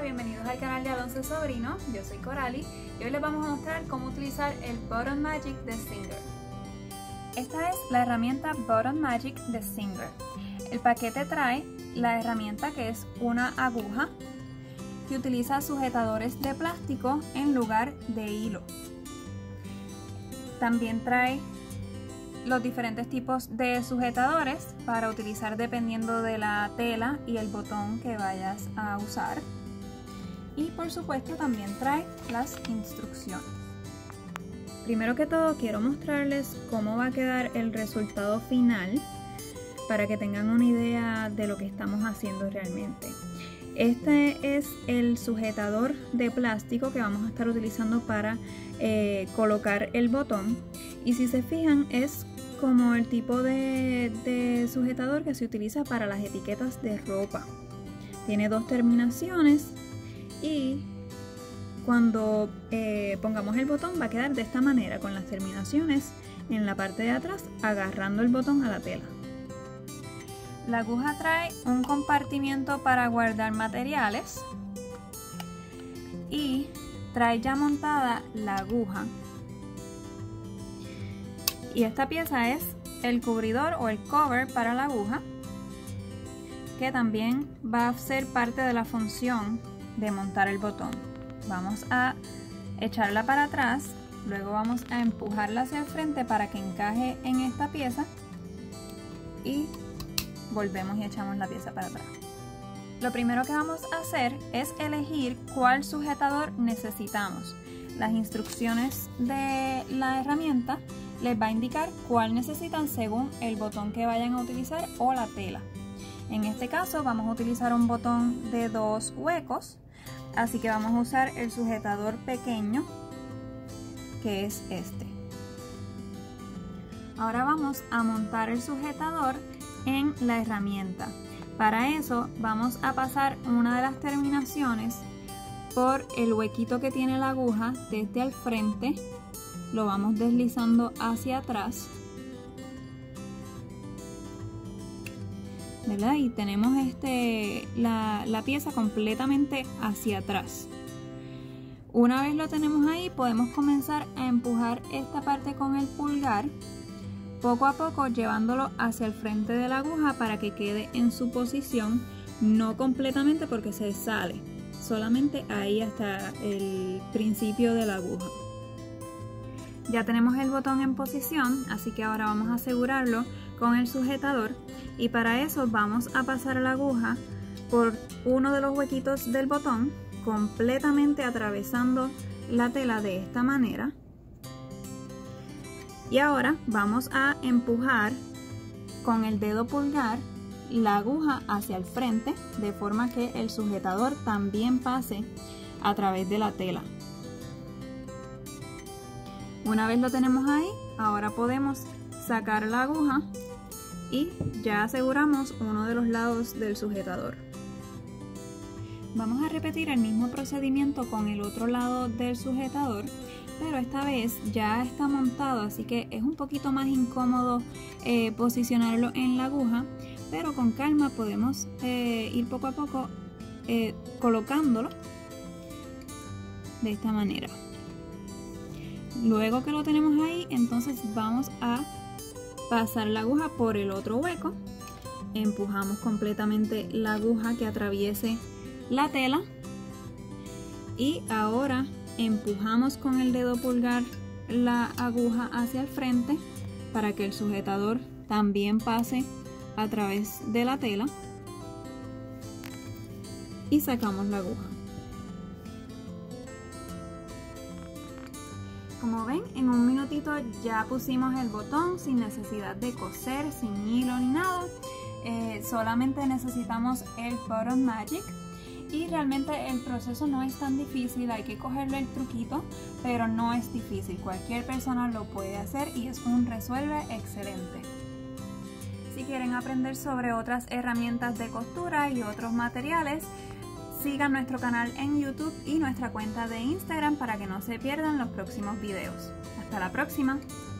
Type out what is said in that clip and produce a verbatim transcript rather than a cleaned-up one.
bienvenidos al canal de Alonso Sobrino. Yo soy Corali y hoy les vamos a mostrar cómo utilizar el Button Magic de Singer. Esta es la herramienta Button Magic de Singer. El paquete trae la herramienta, que es una aguja que utiliza sujetadores de plástico en lugar de hilo. También trae los diferentes tipos de sujetadores para utilizar dependiendo de la tela y el botón que vayas a usar. Y por supuesto también trae las instrucciones. Primero que todo quiero mostrarles cómo va a quedar el resultado final para que tengan una idea de lo que estamos haciendo realmente. Este es el sujetador de plástico que vamos a estar utilizando para eh, colocar el botón, y si se fijan es como el tipo de, de sujetador que se utiliza para las etiquetas de ropa. Tiene dos terminaciones y cuando eh, pongamos el botón va a quedar de esta manera, con las terminaciones en la parte de atrás agarrando el botón a la tela. La aguja trae un compartimiento para guardar materiales y trae ya montada la aguja. Y esta pieza es el cubridor o el cover para la aguja, que también va a ser parte de la función de montar el botón. Vamos a echarla para atrás, luego vamos a empujarla hacia el frente para que encaje en esta pieza y volvemos y echamos la pieza para atrás. Lo primero que vamos a hacer es elegir cuál sujetador necesitamos. Las instrucciones de la herramienta les va a indicar cuál necesitan según el botón que vayan a utilizar o la tela. En este caso vamos a utilizar un botón de dos huecos, así que vamos a usar el sujetador pequeño, que es este. Ahora vamos a montar el sujetador en la herramienta. Para eso vamos a pasar una de las terminaciones por el huequito que tiene la aguja desde el frente. Lo vamos deslizando hacia atrás, ¿verdad? Y tenemos este, la, la pieza completamente hacia atrás. Una vez lo tenemos ahí, podemos comenzar a empujar esta parte con el pulgar, poco a poco llevándolo hacia el frente de la aguja para que quede en su posición, no completamente porque se sale, solamente ahí hasta el principio de la aguja. Ya tenemos el botón en posición, así que ahora vamos a asegurarlo con el sujetador, y para eso vamos a pasar la aguja por uno de los huequitos del botón, completamente atravesando la tela de esta manera. Y ahora vamos a empujar con el dedo pulgar la aguja hacia el frente, de forma que el sujetador también pase a través de la tela. Una vez lo tenemos ahí, ahora podemos sacar la aguja y ya aseguramos uno de los lados del sujetador. Vamos a repetir el mismo procedimiento con el otro lado del sujetador, pero esta vez ya está montado, así que es un poquito más incómodo eh, posicionarlo en la aguja, pero con calma podemos eh, ir poco a poco eh, colocándolo de esta manera. Luego que lo tenemos ahí, entonces vamos a pasar la aguja por el otro hueco, empujamos completamente la aguja que atraviese la tela y ahora empujamos con el dedo pulgar la aguja hacia el frente para que el sujetador también pase a través de la tela y sacamos la aguja. Como ven, en un minutito ya pusimos el botón sin necesidad de coser, sin hilo ni nada. Eh, solamente necesitamos el Button Magic y realmente el proceso no es tan difícil, hay que cogerle el truquito, pero no es difícil, cualquier persona lo puede hacer y es un resuelve excelente. Si quieren aprender sobre otras herramientas de costura y otros materiales, sigan nuestro canal en YouTube y nuestra cuenta de Instagram para que no se pierdan los próximos videos. Hasta la próxima.